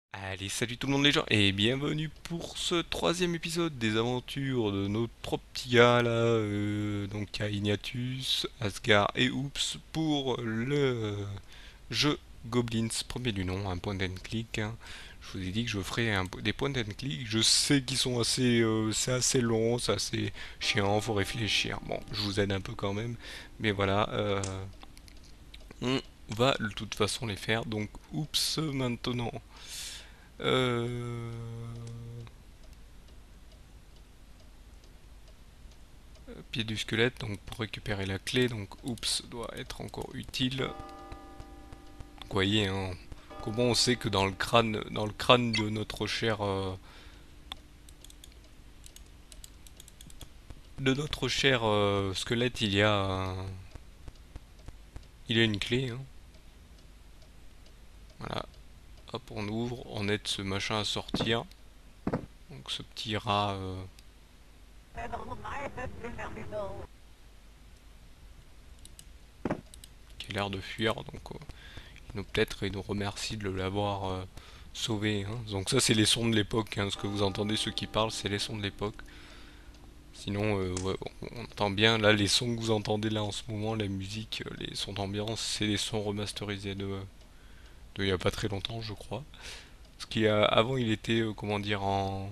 Allez, salut tout le monde les gens et bienvenue pour ce troisième épisode des aventures de nos trois petits gars là, donc il y a Ignatius, Asgard et Oops pour le jeu Goblins, premier du nom, un point and click, hein. Je vous ai dit que je ferais des points and click, je sais qu'ils sont assez, c'est assez long, c'est assez chiant, faut réfléchir. Bon, je vous aide un peu quand même, mais voilà, on va de toute façon les faire, donc Oops maintenant. Euh, Pied du squelette, donc pour récupérer la clé, donc oups doit être encore utile. Donc, vous voyez, hein, comment on sait que dans le crâne de notre cher squelette, il y a une clé, hein. Voilà, hop, on ouvre, on aide ce machin à sortir. Donc ce petit rat qui a l'air de fuir, donc peut-être il nous remercie de l'avoir sauvé, hein. Donc ça c'est les sons de l'époque, hein. Ce que vous entendez, ceux qui parlent, c'est les sons de l'époque. Sinon, ouais, on entend bien là les sons que vous entendez là en ce moment, la musique, les sons d'ambiance, c'est les sons remasterisés de il y a pas très longtemps, je crois. Parce qu'avant il était, comment dire,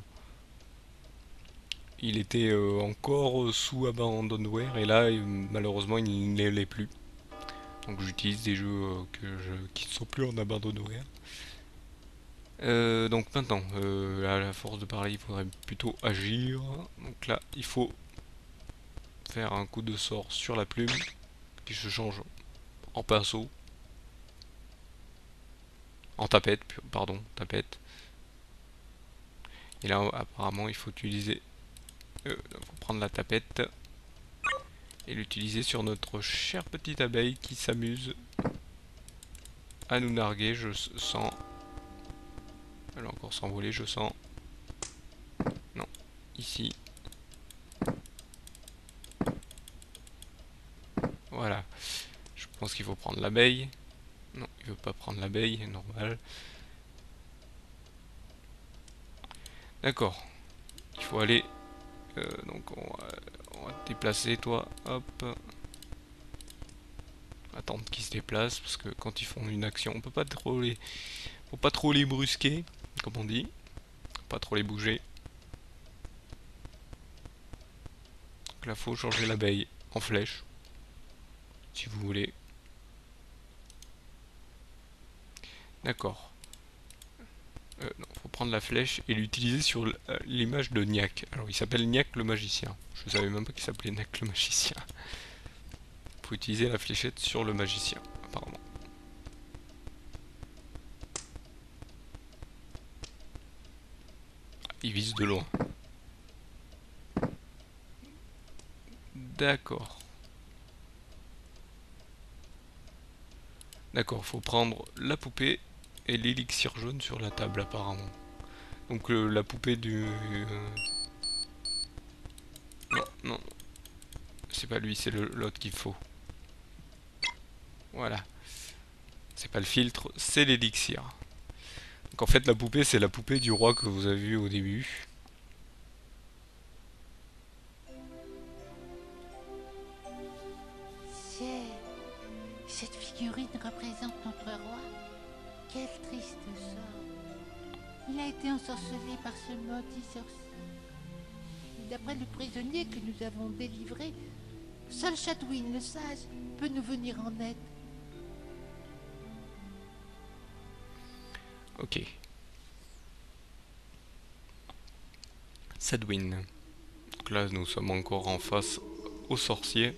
il était encore sous Abandonware et là malheureusement il ne l'est plus. Donc j'utilise des jeux qui ne sont plus en Abandonware. Donc maintenant, à la force de parler, il faudrait plutôt agir. Donc là, il faut faire un coup de sort sur la plume qui se change en pinceau, en tapette, pardon, tapette. Et là, apparemment, il faut utiliser, faut prendre la tapette et l'utiliser sur notre chère petite abeille qui s'amuse à nous narguer. Je sens, elle va encore s'envoler, je sens. Non, ici, voilà. Je pense qu'il faut prendre l'abeille. Non, il veut pas prendre l'abeille, normal. D'accord. Il faut aller. Donc on va te déplacer toi. Hop. Attendre qu'ils se déplacent parce que quand ils font une action, on peut pas trop les, faut pas trop les brusquer, comme on dit. Pas trop les bouger. Donc là faut changer l'abeille en flèche, si vous voulez. D'accord. Non, faut prendre la flèche et l'utiliser sur l'image de Niak. Alors il s'appelle Niak le magicien. Je savais même pas qu'il s'appelait Niak le magicien. Faut utiliser la fléchette sur le magicien, apparemment. Il vise de loin. D'accord. D'accord, faut prendre la poupée et l'élixir jaune sur la table apparemment. Donc la poupée du... Non, non, c'est pas lui, c'est l'autre qu'il faut. Voilà. C'est pas le filtre, c'est l'élixir. Donc en fait la poupée c'est la poupée du roi que vous avez vu au début. Ciel, cette figurine représente notre roi. Quel triste sort. Il a été ensorcelé par ce maudit sorcier. D'après le prisonnier que nous avons délivré, seul Chadwin, le sage, peut nous venir en aide. Ok. Sadwin. Donc là nous sommes encore en face au sorcier.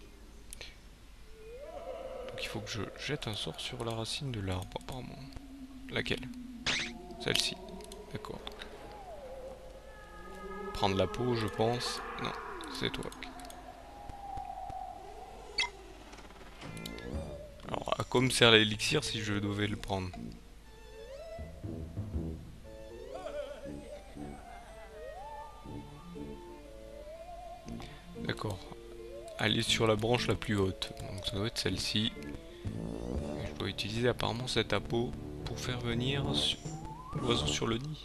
Donc il faut que je jette un sort sur la racine de l'arbre apparemment. Laquelle? Celle-ci. D'accord. Prendre la peau je pense. Non, c'est toi. Alors à quoi me sert l'élixir si je devais le prendre? D'accord. Aller sur la branche la plus haute. Donc ça doit être celle-ci. Je dois utiliser apparemment cet appeau pour faire venir L'oiseau sur le nid.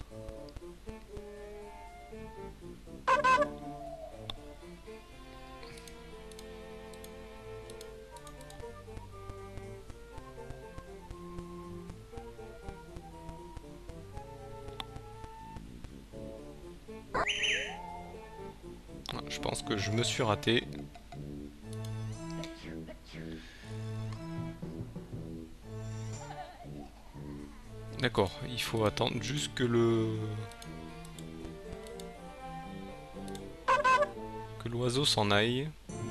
Ah, je pense que je me suis raté. D'accord, il faut attendre juste que l'oiseau s'en aille.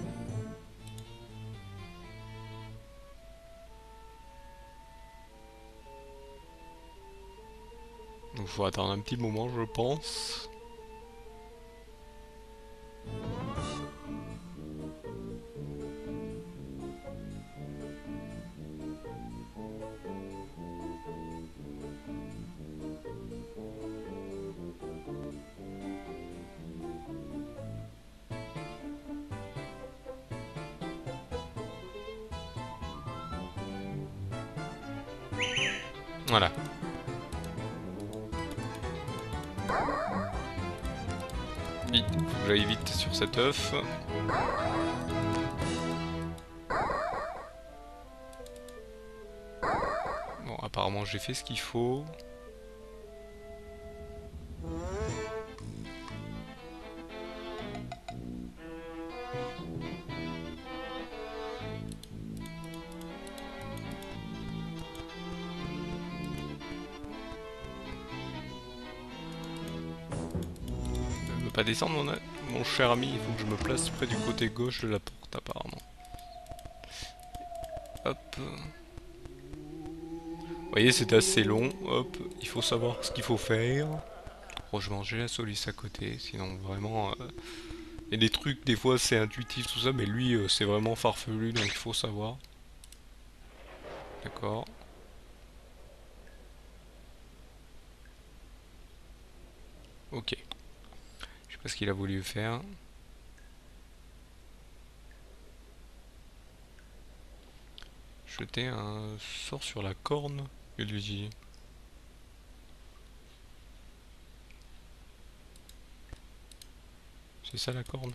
Donc faut attendre un petit moment, je pense. Voilà. Vite, faut que j'aille vite sur cet œuf. Bon, apparemment j'ai fait ce qu'il faut. Ne pas descendre mon cher ami, il faut que je me place près du côté gauche de la porte apparemment. Hop. Vous voyez, c'est assez long. Hop, il faut savoir ce qu'il faut faire. Franchement, j'ai la soluce à côté, sinon vraiment... Il y a des trucs, des fois c'est intuitif tout ça, mais lui c'est vraiment farfelu, donc il faut savoir. D'accord. Ok. Je sais pas ce qu'il a voulu faire. Jeter un sort sur la corne, que lui dit. C'est ça la corne?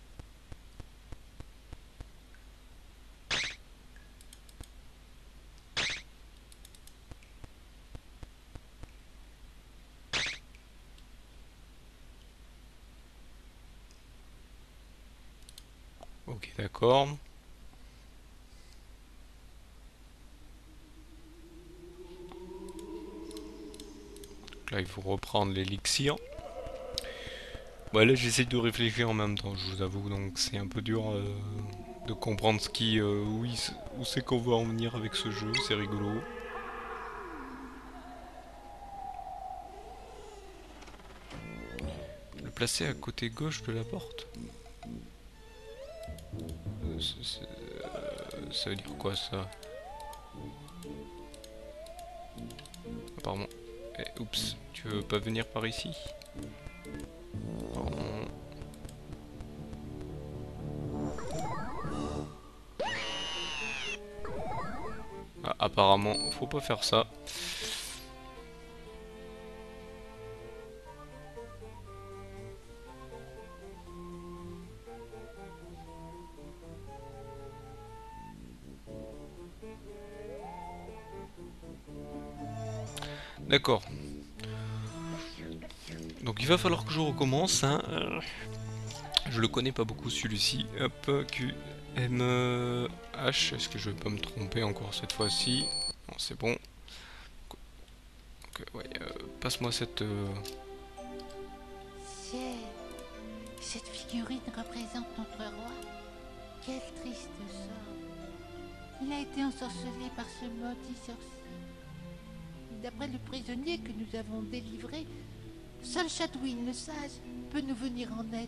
Ok, d'accord. Là, il faut reprendre l'élixir. Bon, là, j'essaie de réfléchir en même temps, je vous avoue, donc c'est un peu dur de comprendre ce qui, où c'est qu'on veut en venir avec ce jeu, c'est rigolo. Le placer à côté gauche de la porte. Ça veut dire quoi ça? Apparemment. Eh, oups, tu veux pas venir par ici? Pardon. Ah, apparemment, faut pas faire ça. D'accord. Donc il va falloir que je recommence, hein. Je le connais pas beaucoup celui-ci. Hop, Q, M, H. Est-ce que je vais pas me tromper encore cette fois-ci? Non, c'est bon. Donc, ouais, passe-moi cette... Ciel, cette figurine représente notre roi. Quel triste sort. Il a été ensorcelé par ce maudit sorcier. D'après le prisonnier que nous avons délivré, seul Chadwin le sage peut nous venir en aide.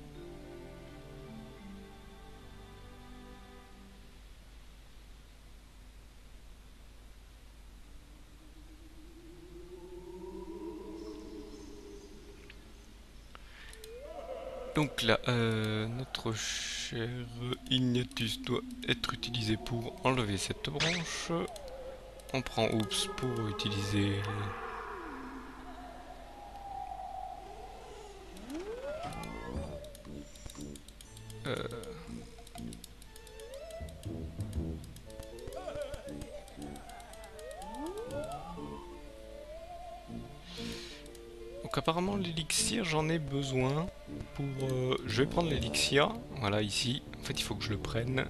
Donc là, notre cher Ignatius doit être utilisé pour enlever cette branche. On prend Oups pour utiliser Donc apparemment l'élixir j'en ai besoin pour... je vais prendre l'élixir, voilà ici. En fait il faut que je le prenne.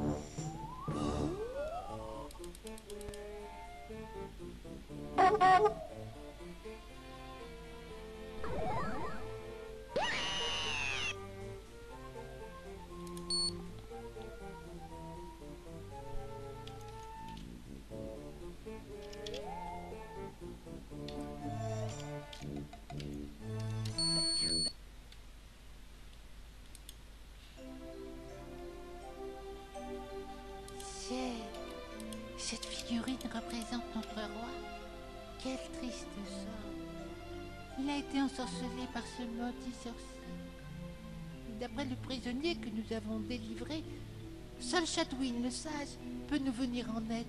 Cette figurine représente notre roi. Quel triste sort. Il a été ensorcelé par ce maudit sorcier. D'après le prisonnier que nous avons délivré, seul Chatwin le sage peut nous venir en aide.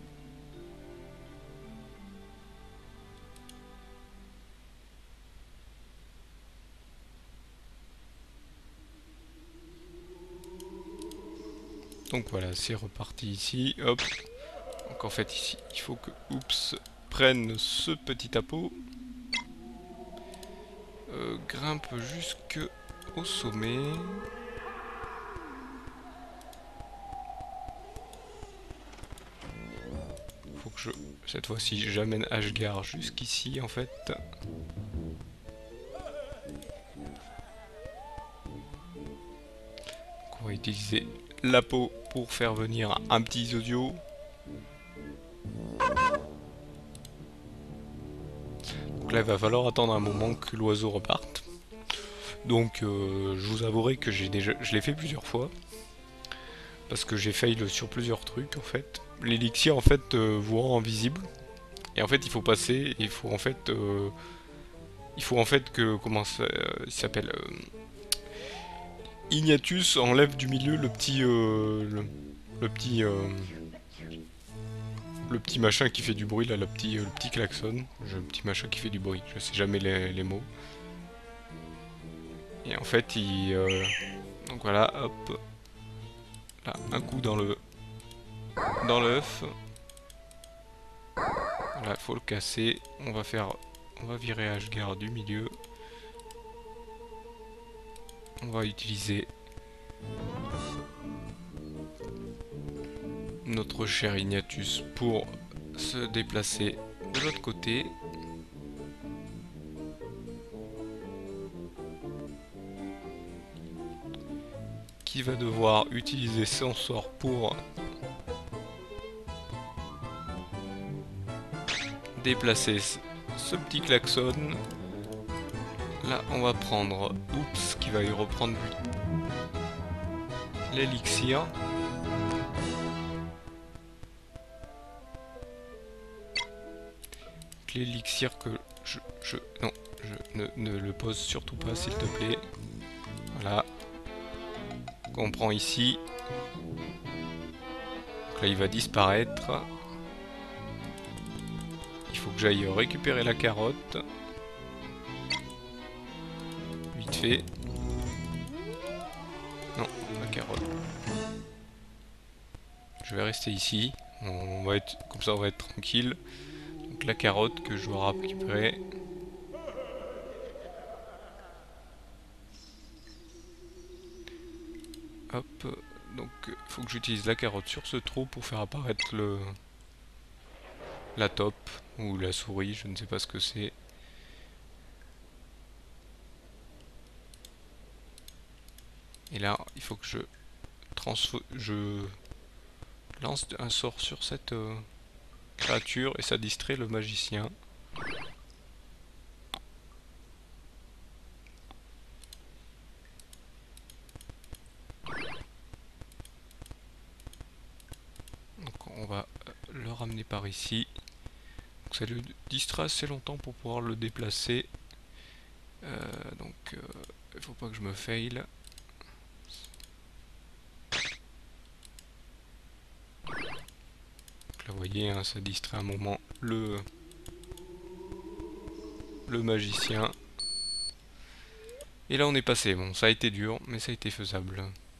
Donc voilà, c'est reparti ici, hop. Donc en fait ici, il faut que Oups prenne ce petit appôt. Grimpe jusqu'au sommet. Faut que cette fois-ci, j'amène Ashgar jusqu'ici en fait. Donc on va utiliser l'appôt pour faire venir un petit Zodio. Donc là il va falloir attendre un moment que l'oiseau reparte. Donc je vous avouerai que je l'ai fait plusieurs fois. Parce que j'ai fail sur plusieurs trucs en fait. L'élixir en fait vous rend invisible. Et en fait il faut passer, il faut en fait que comment ça il s'appelle Ignatius enlève du milieu le petit le petit le petit machin qui fait du bruit là, le petit klaxon, le petit machin qui fait du bruit, je sais jamais les mots. Et en fait donc voilà, hop. Là, un coup dans l'œuf. Voilà, faut le casser. On va virer Ashgar du milieu. On va utiliser notre cher Ignatius pour se déplacer de l'autre côté. Qui va devoir utiliser son sort pour déplacer ce petit klaxon. Là, on va prendre Oups qui va y reprendre l'élixir. L'élixir que non, ne le pose surtout pas s'il te plaît. Voilà. Qu'on prend ici. Donc là il va disparaître. Il faut que j'aille récupérer la carotte. Vite fait. Non, la carotte. Je vais rester ici. On va être comme ça, on va être tranquille. Donc la carotte que je dois récupérer. Hop. Donc il faut que j'utilise la carotte sur ce trou pour faire apparaître la taupe ou la souris, je ne sais pas ce que c'est. Et là, il faut que je lance un sort sur cette créature et ça distrait le magicien. Donc on va le ramener par ici. Donc ça lui distrait assez longtemps pour pouvoir le déplacer. Donc il faut pas que je me fail. Donc là vous voyez, hein, ça distrait un moment le magicien. Et là on est passé, bon ça a été dur mais ça a été faisable.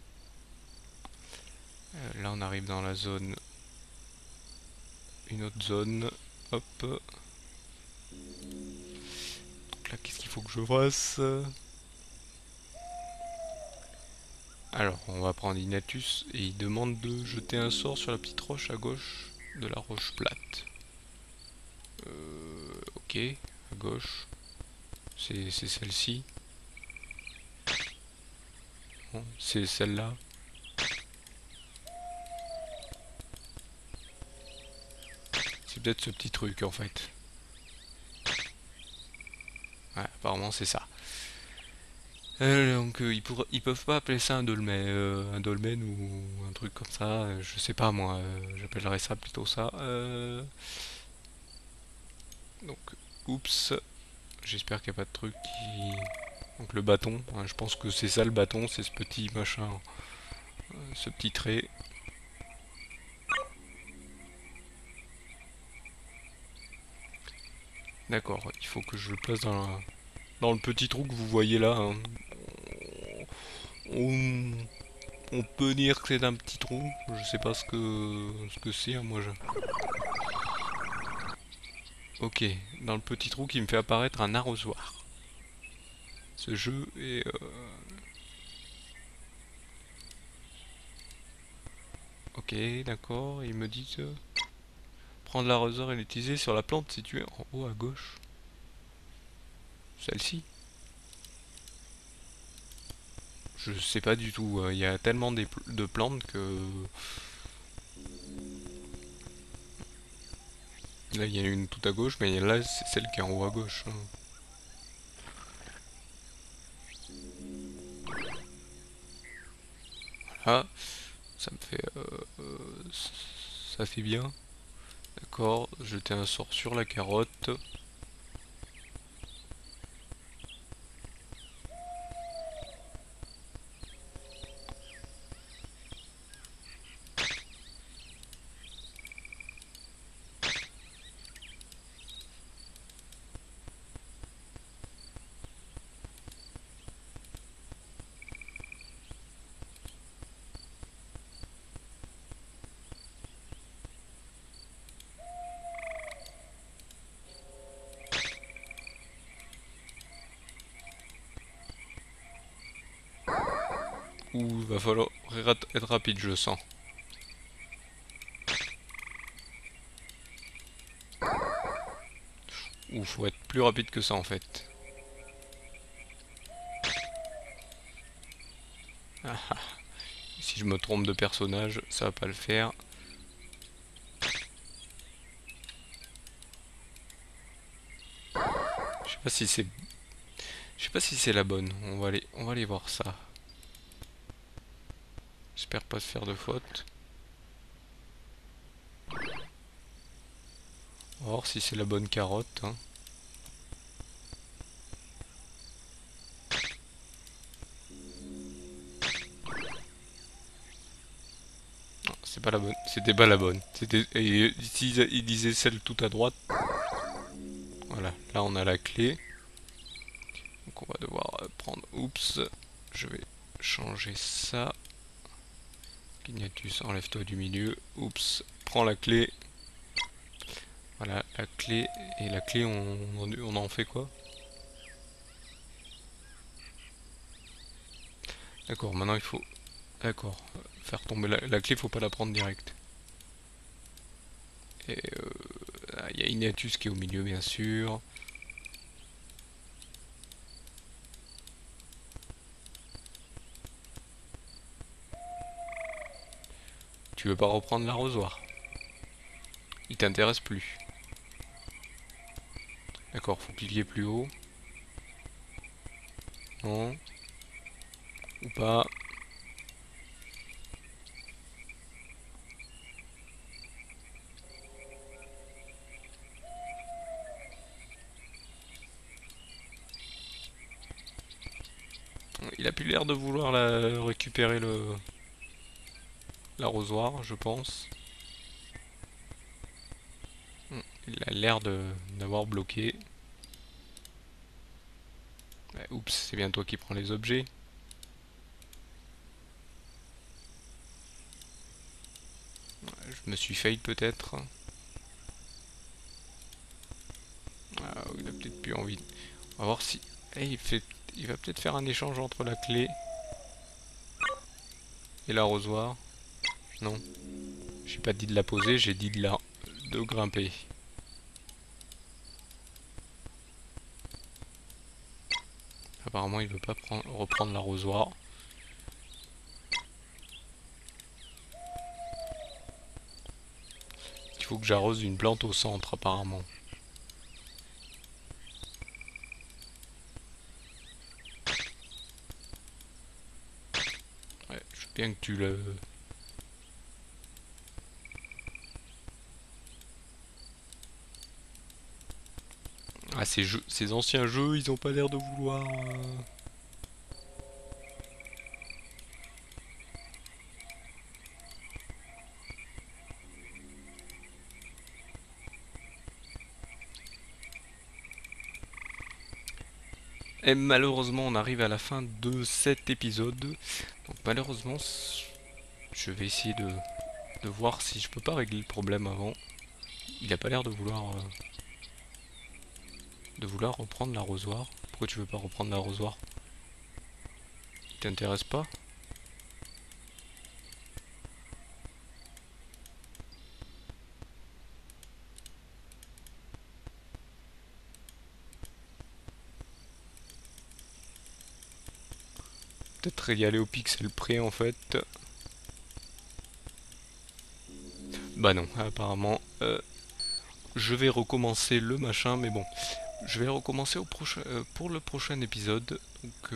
Là on arrive dans la zone, une autre zone, hop. Donc là, qu'est-ce qu'il faut que je fasse? Alors, on va prendre Ignatius et il demande de jeter un sort sur la petite roche à gauche de la roche plate. Ok, à gauche. C'est celle-ci. Bon, c'est celle-là. C'est peut-être ce petit truc en fait. Ouais, apparemment c'est ça. Donc ils peuvent pas appeler ça un dolmen ou un truc comme ça. Je sais pas moi. J'appellerais ça plutôt ça. Donc, oups. J'espère qu'il n'y a pas de truc qui. Donc le bâton. Hein, je pense que c'est ça le bâton. C'est ce petit machin, ce petit trait. D'accord. Il faut que je le place dans le petit trou que vous voyez là. Hein. On, on peut dire que c'est un petit trou. Je sais pas ce que c'est. Hein, moi je. Ok, dans le petit trou qui me fait apparaître un arrosoir. Ce jeu est... Ok, d'accord, il me dit que... Prendre l'arroseur et l'utiliser sur la plante située en haut à gauche. Celle-ci. Je sais pas du tout, il y a tellement de plantes que... Là, il y en a une tout à gauche, mais là, c'est celle qui est en haut à gauche. Hein. Voilà, ça me fait... ça fait bien. D'accord, jeter un sort sur la carotte. Ouh, il va falloir être rapide, je sens. Ou faut être plus rapide que ça en fait. Ah, ah. Si je me trompe de personnage, ça va pas le faire. Je sais pas si c'est, je sais pas si c'est la bonne. On va aller voir ça. J'espère pas se faire de faute. On va voir si c'est la bonne carotte. Hein. Non, c'est pas la bonne. C'était pas la bonne. Et ici il disait celle tout à droite. Voilà. Là on a la clé. Donc on va devoir prendre. Oups. Je vais changer ça. Ignatus, enlève-toi du milieu. Oups. Prends la clé. Voilà, la clé. Et la clé, on en fait quoi? D'accord, maintenant il faut... D'accord. Faire tomber la clé, faut pas la prendre direct. Et il y a Ignatius qui est au milieu, bien sûr. Tu veux pas reprendre l'arrosoir? Il t'intéresse plus. D'accord, faut cliquer plus haut. Non. Ou pas. Il a plus l'air de vouloir récupérer l'arrosoir, je pense. Il a l'air d'avoir bloqué. Oups, c'est bien toi qui prends les objets. Je me suis fail peut-être. Ah, il a peut-être plus envie. On va voir si... Eh, il va peut-être faire un échange entre la clé et l'arrosoir. Non, j'ai pas dit de la poser, j'ai dit de grimper. Apparemment, il veut pas reprendre l'arrosoir. Il faut que j'arrose une plante au centre, apparemment. Ouais, je veux bien que tu le... Ah, ces anciens jeux, ils ont pas l'air de vouloir... Et malheureusement, on arrive à la fin de cet épisode. Donc malheureusement, je vais essayer de voir si je peux pas régler le problème avant. Il a pas l'air de vouloir reprendre l'arrosoir. Pourquoi tu veux pas reprendre l'arrosoir? Il t'intéresse pas? Peut-être y aller au pixel près en fait. Bah non, apparemment. Je vais recommencer le machin, mais bon. Je vais recommencer pour le prochain épisode. Donc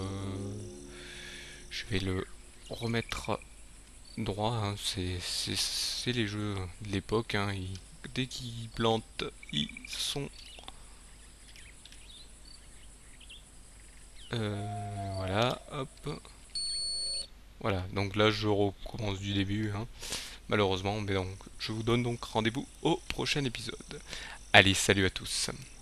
je vais le remettre droit. Hein. C'est les jeux de l'époque. Hein. Dès qu'ils plantent, ils sont... voilà, hop. Voilà, donc là je recommence du début. Hein. Malheureusement, mais donc je vous donne donc rendez-vous au prochain épisode. Allez, salut à tous.